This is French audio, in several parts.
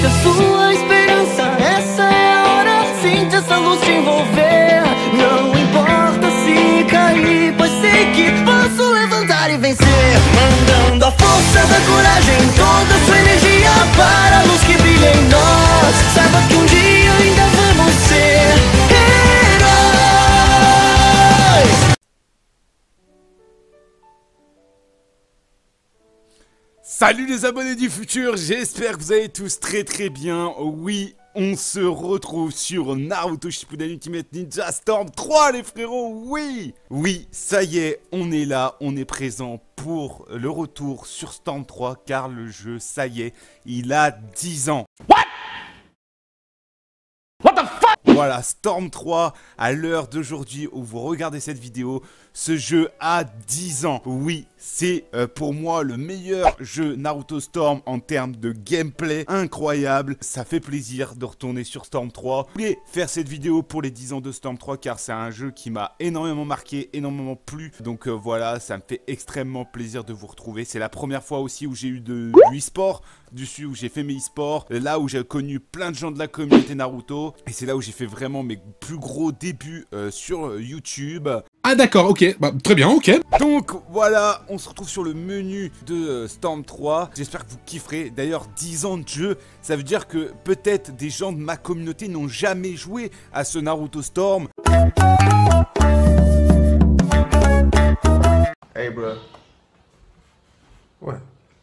busca sua esperança. Essa é a hora, sente essa luz te envolver. Não importa se cair, pois sei que posso levantar e vencer. Mandando a força da coragem, toda sua energia para a luz que brilha em nós. Saiba que um dia ainda vamos ser heróis. Salut les abonnés du futur, j'espère que vous allez tous très bien. Oui, on se retrouve sur Naruto Shippuden Ultimate Ninja Storm 3 les frérots, oui, ça y est, on est là, on est présent pour le retour sur Storm 3 car le jeu, ça y est, il a 10 ans. What the fuck? Voilà, Storm 3, à l'heure d'aujourd'hui où vous regardez cette vidéo, ce jeu a 10 ans. Oui, c'est pour moi le meilleur jeu Naruto Storm en termes de gameplay. Incroyable, ça fait plaisir de retourner sur Storm 3. Je voulais faire cette vidéo pour les 10 ans de Storm 3 car c'est un jeu qui m'a énormément marqué, énormément plu. Donc voilà, ça me fait extrêmement plaisir de vous retrouver. C'est la première fois aussi où j'ai eu de e-sport dessus, où j'ai fait mes e-sports. Là où j'ai connu plein de gens de la communauté Naruto. Et c'est là où j'ai fait vraiment mes plus gros débuts sur YouTube. Ah d'accord, ok, bah, très bien, ok. Donc voilà, on se retrouve sur le menu de Storm 3. J'espère que vous kifferez. D'ailleurs, 10 ans de jeu, ça veut dire que peut-être des gens de ma communauté n'ont jamais joué à ce Naruto Storm. Hey bro. Ouais.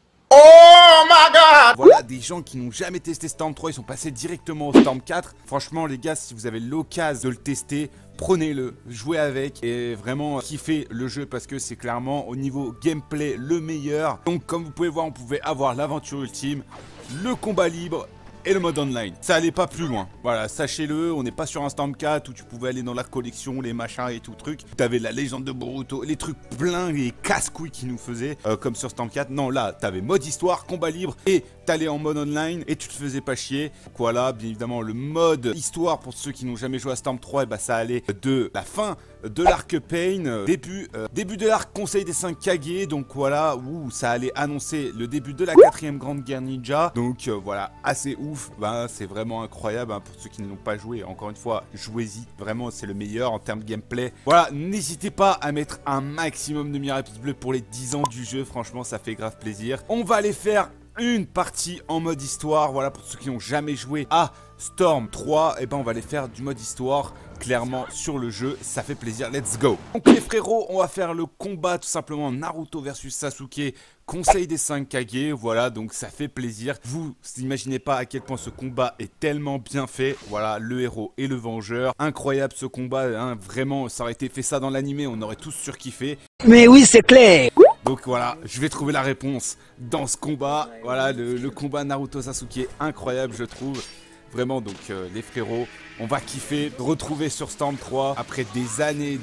Oh my god! Voilà, des gens qui n'ont jamais testé Storm 3, ils sont passés directement au Storm 4. Franchement les gars, si vous avez l'occasion de le tester, prenez-le, jouez avec et vraiment kiffez le jeu parce que c'est clairement au niveau gameplay le meilleur. Donc comme vous pouvez voir, on pouvait avoir l'aventure ultime, le combat libre et le mode online. Ça allait pas plus loin. Voilà, sachez-le, on n'est pas sur un Storm 4 où tu pouvais aller dans la collection, les machins et tout truc. T'avais la légende de Boruto, les trucs pleins, les casse-couilles qui nous faisaient, comme sur Storm 4. Non, là, t'avais mode histoire, combat libre et t'allais en mode online et tu te faisais pas chier. Donc voilà, bien évidemment, le mode histoire pour ceux qui n'ont jamais joué à Storm 3, et bah ça allait de la fin de l'arc Pain, début de l'arc Conseil des 5 Kage, donc voilà, où ça allait annoncer le début de la 4ème grande guerre ninja. Donc voilà, assez ouf, bah, c'est vraiment incroyable pour ceux qui ne l'ont pas joué. Encore une fois, jouez-y, vraiment c'est le meilleur en termes de gameplay. Voilà, n'hésitez pas à mettre un maximum de pouces bleus pour les 10 ans du jeu, franchement ça fait grave plaisir. On va aller faire une partie en mode histoire, voilà, pour ceux qui n'ont jamais joué à Storm 3, et ben on va aller faire du mode histoire clairement sur le jeu, ça fait plaisir, let's go. Donc les frérots, on va faire le combat tout simplement Naruto versus Sasuke, Conseil des 5 Kage, voilà, donc ça fait plaisir. Vous imaginez pas à quel point ce combat est tellement bien fait, voilà, le héros et le vengeur, incroyable ce combat, hein, vraiment, ça aurait été fait ça dans l'animé, on aurait tous surkiffé. Mais oui, c'est clair. Donc voilà, je vais trouver la réponse dans ce combat, voilà, le combat Naruto Sasuke, incroyable je trouve. Vraiment, donc les frérots, on va kiffer, retrouver sur Storm 3 après des années,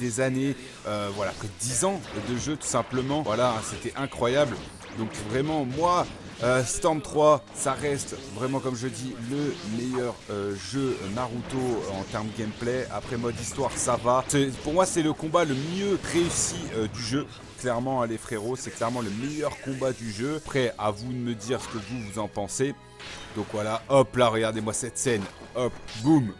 voilà, après 10 ans de jeu tout simplement. Voilà, c'était incroyable. Donc vraiment, moi, Storm 3, ça reste vraiment, comme je dis, le meilleur jeu Naruto en termes de gameplay. Après mode histoire, ça va. Pour moi, c'est le combat le mieux réussi du jeu. Clairement, les frérots, c'est clairement le meilleur combat du jeu. Après, à vous de me dire ce que vous en pensez. Donc voilà, hop là, regardez-moi cette scène. Hop, boum.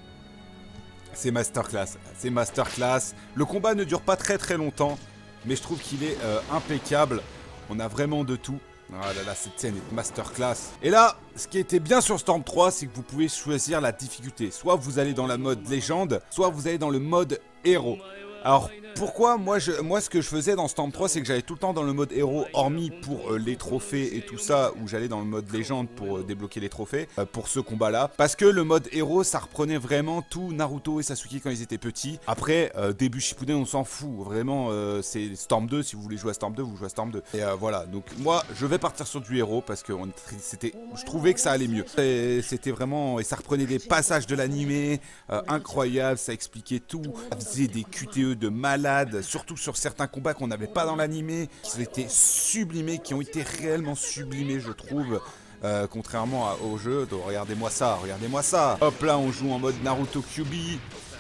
C'est masterclass, c'est masterclass. Le combat ne dure pas très longtemps, mais je trouve qu'il est impeccable. On a vraiment de tout. Ah là là, cette scène est masterclass. Et là, ce qui était bien sur Storm 3, c'est que vous pouvez choisir la difficulté. Soit vous allez dans la mode légende, soit vous allez dans le mode héros. Alors pourquoi moi ce que je faisais dans Storm 3, c'est que j'allais tout le temps dans le mode héros, hormis pour les trophées et tout ça, où j'allais dans le mode légende pour débloquer les trophées, pour ce combat là, parce que le mode héros ça reprenait vraiment tout Naruto et Sasuke quand ils étaient petits. Après début Shippuden on s'en fout, vraiment c'est Storm 2, si vous voulez jouer à Storm 2 vous jouez à Storm 2. Et voilà, donc moi je vais partir sur du héros parce que je trouvais que ça allait mieux. C'était vraiment, et ça reprenait des passages de l'animé incroyables, ça expliquait tout, ça faisait des QTE de malade, surtout sur certains combats qu'on n'avait pas dans l'animé, qui étaient sublimés, qui ont été réellement sublimés je trouve, contrairement au jeu. Donc regardez-moi ça, regardez-moi ça. Hop là on joue en mode Naruto QB,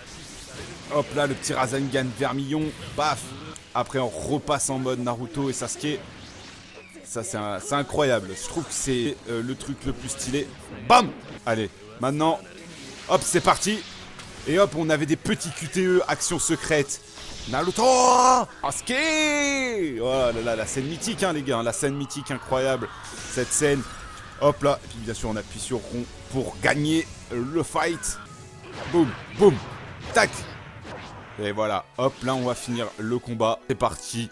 hop là le petit Rasengan vermillon, paf. Après on repasse en mode Naruto et Sasuke. Ça, c'est incroyable. Je trouve que c'est le truc le plus stylé. Bam! Allez, maintenant, hop, c'est parti. Et hop, on avait des petits QTE, action secrète. Naruto Sasuke. Oh là là, la scène mythique, hein, les gars. La scène mythique, incroyable. Cette scène. Hop là. Et puis, bien sûr, on appuie sur rond pour gagner le fight. Boum, boum, tac. Et voilà. Hop, là, on va finir le combat. C'est parti.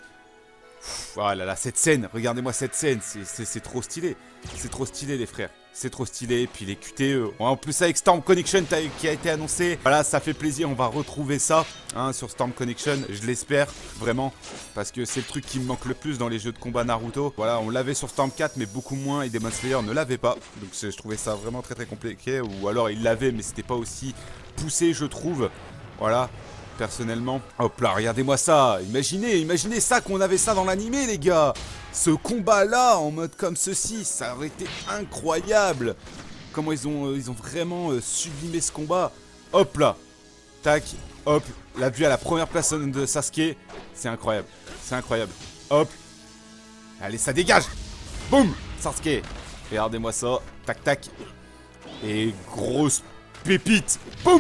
Oh là là, cette scène. Regardez-moi cette scène. C'est trop stylé. C'est trop stylé, les frères. C'est trop stylé, et puis les QTE. En plus avec Storm Connection qui a été annoncé. Voilà, ça fait plaisir, on va retrouver ça hein, sur Storm Connection, je l'espère, vraiment. Parce que c'est le truc qui me manque le plus dans les jeux de combat Naruto. Voilà, on l'avait sur Storm 4, mais beaucoup moins, et Demon Slayer ne l'avait pas. Donc je trouvais ça vraiment très compliqué. Ou alors il l'avait, mais c'était pas aussi poussé, je trouve. Voilà, personnellement. Hop là, regardez-moi ça. Imaginez ça, qu'on avait ça dans l'animé, les gars. Ce combat-là, en mode comme ceci, ça aurait été incroyable. Comment ils ont vraiment sublimé ce combat. Hop là. Tac. Hop. La vue à la première personne de Sasuke. C'est incroyable. C'est incroyable. Hop. Allez, ça dégage. Boum. Sasuke. Regardez-moi ça. Tac, tac. Et grosse pépite. Boum.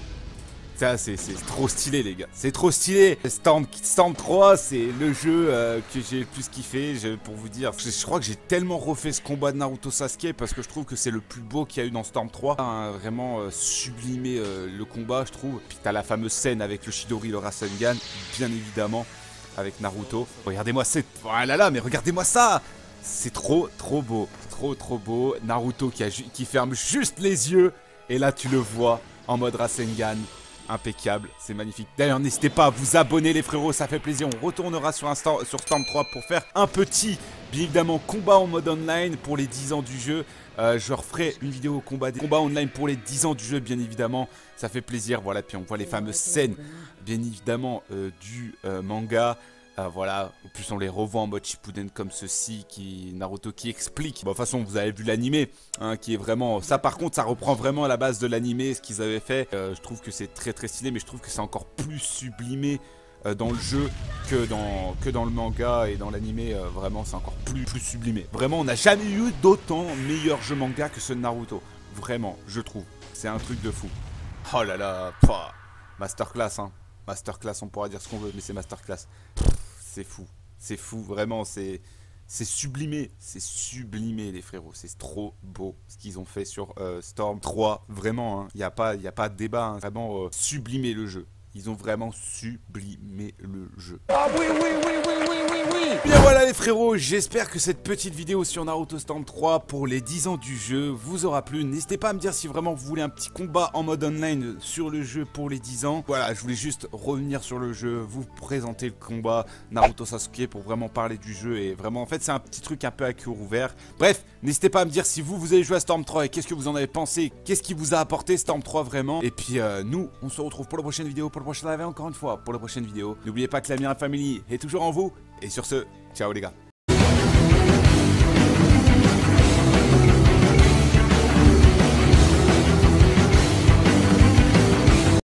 Ça, c'est trop stylé, les gars. C'est trop stylé. Storm 3, c'est le jeu que j'ai le plus kiffé, pour vous dire. Je crois que j'ai tellement refait ce combat de Naruto Sasuke parce que je trouve que c'est le plus beau qu'il y a eu dans Storm 3. Hein, vraiment sublimé le combat, je trouve. Puis t'as la fameuse scène avec le Chidori, le Rasengan, bien évidemment, avec Naruto. Regardez-moi cette... Oh là là, mais regardez-moi ça. C'est trop beau. Trop beau. Naruto qui ferme juste les yeux. Et là, tu le vois en mode Rasengan. Impeccable, c'est magnifique. D'ailleurs, n'hésitez pas à vous abonner, les frérots, ça fait plaisir. On retournera sur Storm 3 pour faire un petit, bien évidemment, combat en mode online pour les 10 ans du jeu. Je referai une vidéo combat online pour les 10 ans du jeu, bien évidemment. Ça fait plaisir, voilà. Puis on voit les fameuses scènes, bien évidemment, du manga. Voilà, en plus on les revoit en mode Shippuden comme ceci, Naruto qui explique. Bon, de toute façon, vous avez vu l'animé, hein, qui est vraiment... Ça par contre, ça reprend vraiment à la base de l'animé, ce qu'ils avaient fait. Je trouve que c'est très stylé, mais je trouve que c'est encore plus sublimé dans le jeu que dans le manga et dans l'animé. Vraiment, c'est encore plus sublimé. Vraiment, on n'a jamais eu d'autant meilleur jeu manga que ce de Naruto. Vraiment, je trouve. C'est un truc de fou. Oh là là, pah. Masterclass, hein. Masterclass, on pourra dire ce qu'on veut, mais c'est masterclass. C'est fou, vraiment, c'est sublimé, les frérots, c'est trop beau ce qu'ils ont fait sur Storm 3, vraiment, il n'y a pas de débat, hein, vraiment sublimé le jeu, ils ont vraiment sublimé le jeu. Ah oui. Bien voilà les frérots, j'espère que cette petite vidéo sur Naruto Storm 3 pour les 10 ans du jeu vous aura plu. N'hésitez pas à me dire si vraiment vous voulez un petit combat en mode online sur le jeu pour les 10 ans. Voilà, je voulais juste revenir sur le jeu, vous présenter le combat Naruto Sasuke pour vraiment parler du jeu. Et vraiment, en fait, c'est un petit truc un peu à cœur ouvert. Bref, n'hésitez pas à me dire si vous avez joué à Storm 3 et qu'est-ce que vous en avez pensé. Qu'est-ce qui vous a apporté Storm 3 vraiment. Et puis nous, on se retrouve pour la prochaine vidéo, pour le prochain live et encore une fois pour la prochaine vidéo. N'oubliez pas que la Mira Family est toujours en vous. Et sur ce, ciao les gars.